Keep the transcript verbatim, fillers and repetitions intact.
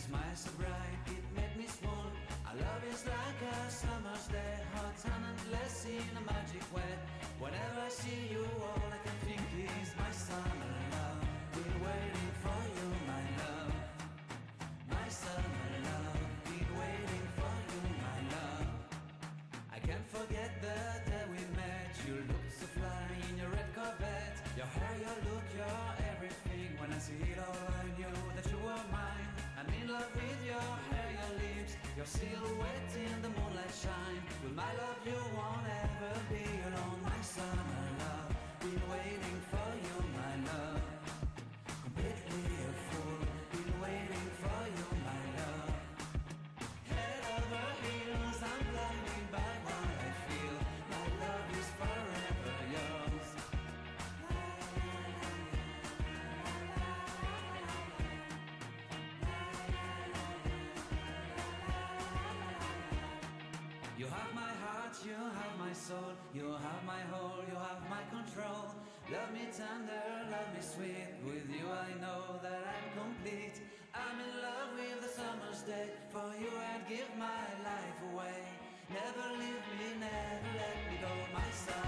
smile so bright, it made me swoon. Our love is like a summer's day, hot and endless in a magic way. Whenever I see you, all I can think is my summer love. Been waiting for you, my love. My summer love. Been waiting for you, my love. I can't forget the day we met. You looked so fly in your red Corvette. Your hair, your look, your everything. When I see it all, I knew that you were mine. I'm in love with your hair, your lips, your silhouette in the moonlight shine. With my love you won't ever be alone. My summer love, been waiting for you, my love. Completely a fool, been waiting for you, my love. Head over heels, I'm blinded by what I feel. My love is forever yours. You have my heart, you have my soul, you have my whole, you have my control. Love me tender, love me sweet, with you I know that I'm complete. I'm in love with the summer's day, for you I'd give my life away. Never leave me, never let me go, my son.